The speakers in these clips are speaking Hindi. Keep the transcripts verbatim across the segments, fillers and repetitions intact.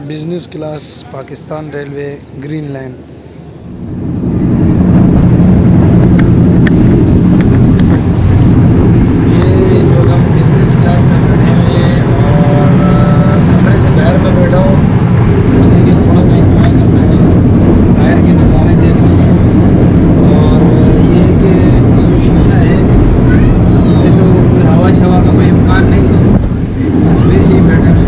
Business class Pakistan railway green line. ये इस वक्त हम बिज़नेस क्लास में बैठे हुए हैं और कमरे से बाहर में बैठा हूँ इसलिए कि थोड़ा सा इंजॉय करना है, बाहर के नज़ारे देखने हैं। और ये कि ये जो शीशा है इसे तो कोई हवा शवा का कोई इम्कान नहीं है, बस वैसे ही बैठे हुए हैं।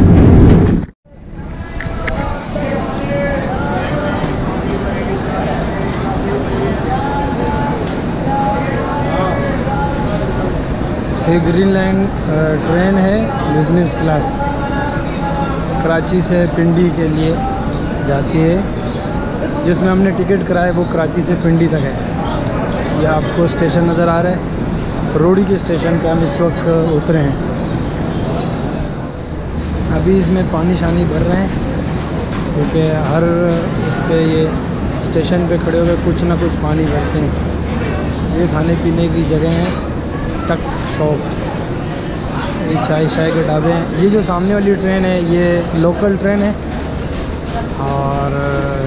ये ग्रीन लाइन ट्रेन है बिज़नेस क्लास, कराची से पिंडी के लिए जाती है। जिसमें हमने टिकट कराया वो कराची से पिंडी तक है। यह आपको स्टेशन नज़र आ रहा है, रोडी के स्टेशन पे हम इस वक्त उतरे हैं। अभी इसमें पानी शानी भर रहे हैं क्योंकि हर उस पर ये स्टेशन पे खड़े होकर कुछ ना कुछ पानी भरते हैं। ये खाने पीने की जगह है, टक शॉप, ये चाय शाय के ढाबे हैं। ये जो सामने वाली ट्रेन है ये लोकल ट्रेन है और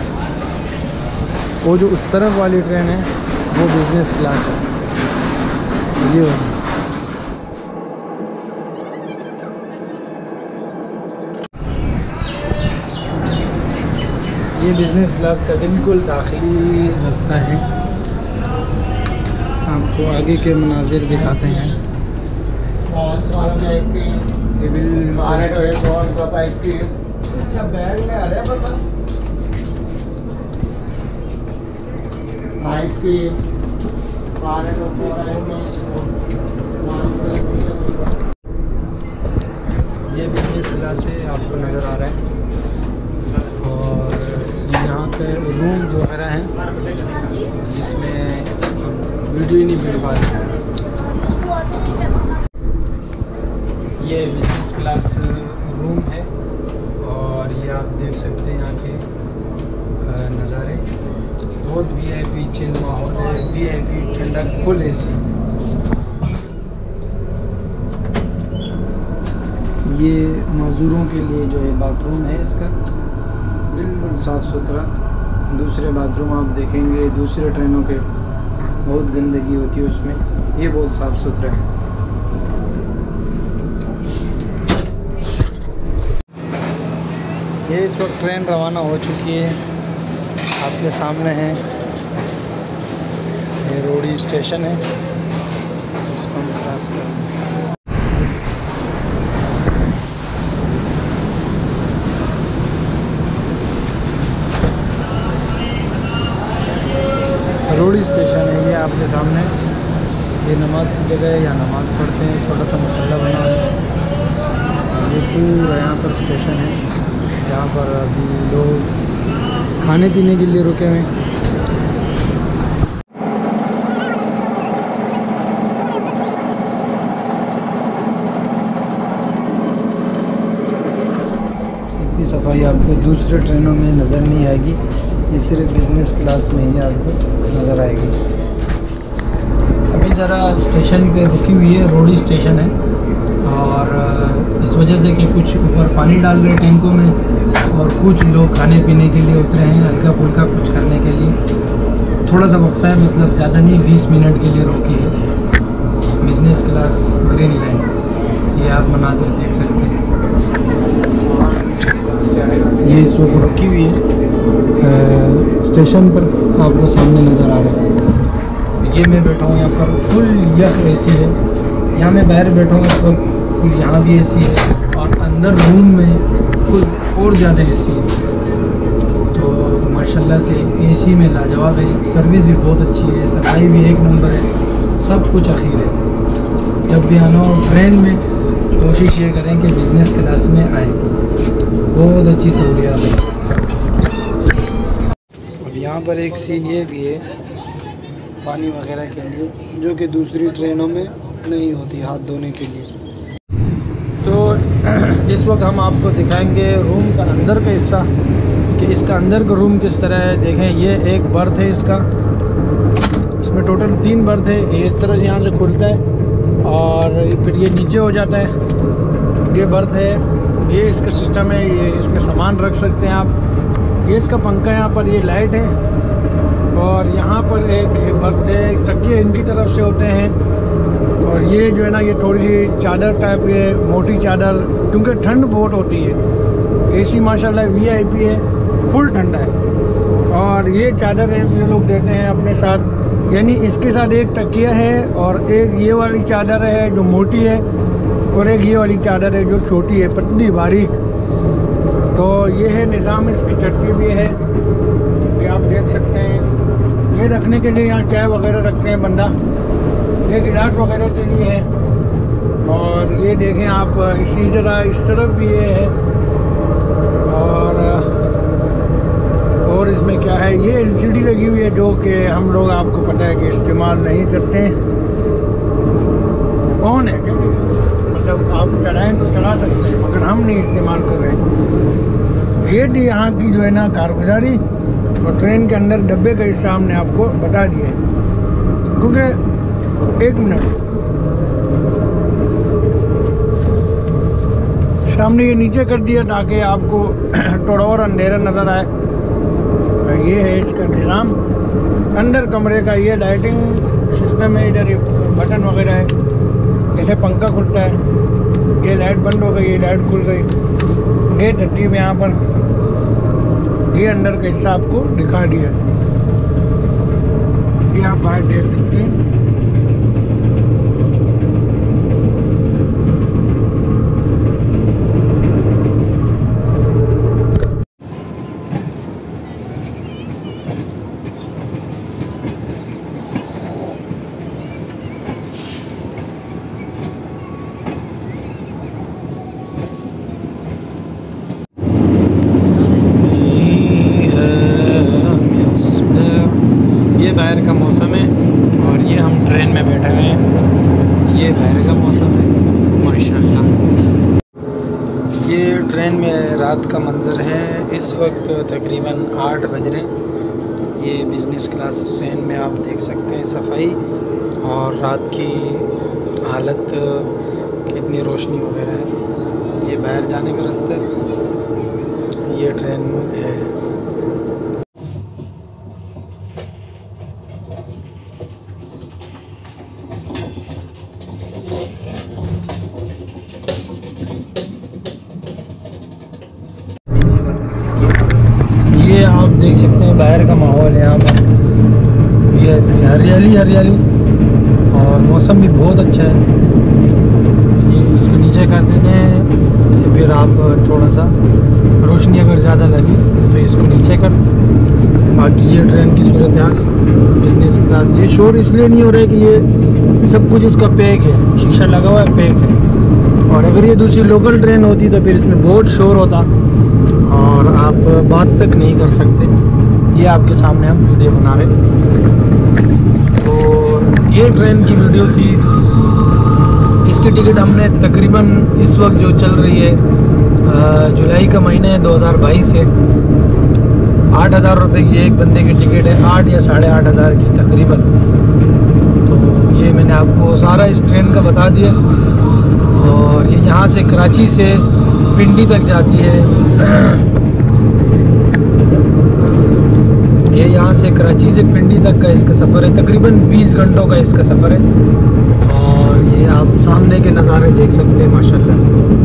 वो जो उस तरफ वाली ट्रेन है वो बिज़नेस क्लास है। ये वाली ये बिज़नेस क्लास का बिल्कुल दाखिली रास्ता है। आपको आगे के मनाजिर दिखाते हैं। ये बिज़नेस क्लास से आपको नज़र आ रहा है और यहाँ के रूम जो है हैं जिसमें वीडियो ही नहीं मिल पा रही। ये बिज़नेस क्लास रूम है और ये आप देख सकते हैं यहाँ के नज़ारे। बहुत वी आई पी चिल माहौल है, वी आई पी ठंडक, फुल ए सी। ये मज़दूरों के लिए जो है बाथरूम है इसका, बिल्कुल साफ़ सुथरा। दूसरे बाथरूम आप देखेंगे दूसरे ट्रेनों के बहुत गंदगी होती है उसमें, ये बहुत साफ़ सुथरा है। ये इस वक्त ट्रेन रवाना हो चुकी है, आपके सामने है। ये रोडी स्टेशन है, उसको हम क्रॉस करेंगे। रोडी स्टेशन है ये आपके सामने। ये नमाज की जगह है, यहाँ नमाज़ पढ़ते हैं, छोटा सा मसल्ला बना है। ये पूरा यहाँ पर स्टेशन है जहाँ पर अभी लोग खाने पीने के लिए रुके हुए हैं। इतनी सफाई आपको दूसरे ट्रेनों में नज़र नहीं आएगी, ये सिर्फ बिज़नेस क्लास में ही आपको नज़र आएगी। अभी ज़रा स्टेशन पे रुकी हुई है, रोडी स्टेशन है और इस वजह से कि कुछ ऊपर पानी डाल रहे टैंकों में और कुछ लोग खाने पीने के लिए उतरे हैं, हल्का फुल्का कुछ करने के लिए। थोड़ा सा वक्फा है, मतलब ज़्यादा नहीं, बीस मिनट के लिए रोकी है। बिज़नेस क्लास ग्रीन लाइन, ये आप मनाजिर देख सकते हैं। ये इस वक्त रुकी हुई है स्टेशन पर, आपको सामने नज़र आ रहा है। ये मैं बैठा हूँ यहाँ पर, फुल यख एसी है। यहाँ मैं बाहर बैठा हूँ इस वक्त, फुल यहाँ भी एसी है और अंदर रूम में फुल और ज़्यादा एसी है। तो माशाल्लाह से एसी में लाजवाब है, सर्विस भी बहुत अच्छी है, सफाई भी एक नंबर है, सब कुछ अखीर है। जब भी आना हो ट्रेन में कोशिश ये करें कि बिज़नेस क्लास में आएँ, बहुत अच्छी सहूलियत है। अब यहाँ पर एक सीन ये भी है पानी वगैरह के लिए, जो कि दूसरी ट्रेनों में नहीं होती, हाथ धोने के लिए। तो इस वक्त हम आपको दिखाएंगे रूम का अंदर का हिस्सा कि इसका अंदर का रूम किस तरह है। देखें, ये एक बर्थ है इसका, इसमें टोटल तीन बर्थ है। ये इस तरह से यहाँ से खुलता है और फिर ये नीचे हो जाता है। ये बर्थ है ये इसका सिस्टम है, ये इसमें सामान रख सकते हैं आप। ये इसका पंखा, यहाँ पर ये लाइट है और यहाँ पर एक बर्थे तकिए इनकी तरफ से होते हैं। और ये जो है ना, ये थोड़ी सी चादर टाइप, ये मोटी चादर, क्योंकि ठंड बहुत होती है। एसी माशाल्लाह वीआईपी है, फुल ठंडा है। और ये चादर है ये लोग देते हैं अपने साथ, यानी इसके साथ एक तकिया है और एक ये वाली चादर है जो मोटी है और एक ये वाली चादर है जो छोटी है, पतली बारीक। तो ये है निज़ाम, इसकी तरतीब ये है, ये आप देख सकते हैं। ये रखने के लिए यहाँ चाय वगैरह रखते हैं बंदा, ये गिलास वगैरह के लिए है। और ये देखें आप, इसी तरह इस तरफ भी ये है। और और इसमें क्या है, ये एलसीडी लगी हुई है जो कि हम लोग, आपको पता है कि इस्तेमाल नहीं करते हैं। ऑन है क्या, मतलब आप चलाएँ तो चला सकते हैं, मगर हम नहीं इस्तेमाल कर रहे हैं। ये थी यहाँ की जो है ना कारगुजारी। और ट्रेन के अंदर डब्बे का हिस्सा हमने आपको बता दिया है, क्योंकि एक मिनट सामने ये नीचे कर दिया ताकि आपको थोड़ा और अंधेरा नज़र आए। ये है इसका निज़ाम। अंदर कमरे का ये लाइटिंग सिस्टम है, इधर ये बटन वगैरह है, जैसे पंखा खुलता है, ये लाइट बंद हो गई, ये लाइट खुल गई। ये तरतीब यहाँ पर, ये अंदर का हिस्सा आपको दिखा दिया, ये आप बाहर देख सकते हैं। ये बाहर का मौसम है और ये हम ट्रेन में बैठे हुए हैं। ये बाहर का मौसम है माशाल्लाह। ये ट्रेन में रात का मंज़र है। इस वक्त तकरीबन आठ बज रहे हैं। ये बिज़नेस क्लास ट्रेन में आप देख सकते हैं सफाई और रात की हालत, कितनी रोशनी वगैरह है। ये बाहर जाने का रास्ता है, ये ट्रेन है। ये आप देख सकते हैं बाहर का माहौल है यहाँ पर, ये हरियाली हरियाली और मौसम भी बहुत अच्छा है। ये इसके नीचे कर देते हैं, इसे फिर आप थोड़ा सा रोशनी अगर ज़्यादा लगी तो इसको नीचे कर। बाकी ये ट्रेन की सूरत हाल बिजनेस क्लास। ये शोर इसलिए नहीं हो रहा है कि ये सब कुछ इसका पैक है, शीशा लगा हुआ है, पैक है। और अगर ये दूसरी लोकल ट्रेन होती तो फिर इसमें बहुत शोर होता और आप बात तक नहीं कर सकते। ये आपके सामने हम वीडियो बना रहे। तो ये ट्रेन की वीडियो थी। इसकी टिकट हमने तकरीबन इस वक्त जो चल रही है, जुलाई का महीना है, दो हज़ार बाईस है, आठ हज़ार रुपये की एक बंदे की टिकट है, आठ या साढ़े आठ हज़ार की तकरीबन। तो ये मैंने आपको सारा इस ट्रेन का बता दिया। और ये यहाँ से कराची से पिंडी तक जाती है। ये यहाँ से कराची से पिंडी तक का इसका सफ़र है, तकरीबन बीस घंटों का इसका सफ़र है। और ये आप सामने के नज़ारे देख सकते हैं माशाल्लाह से।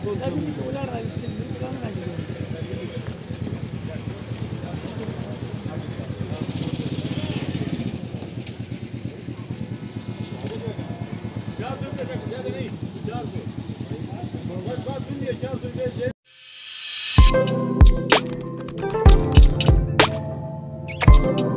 Thank you.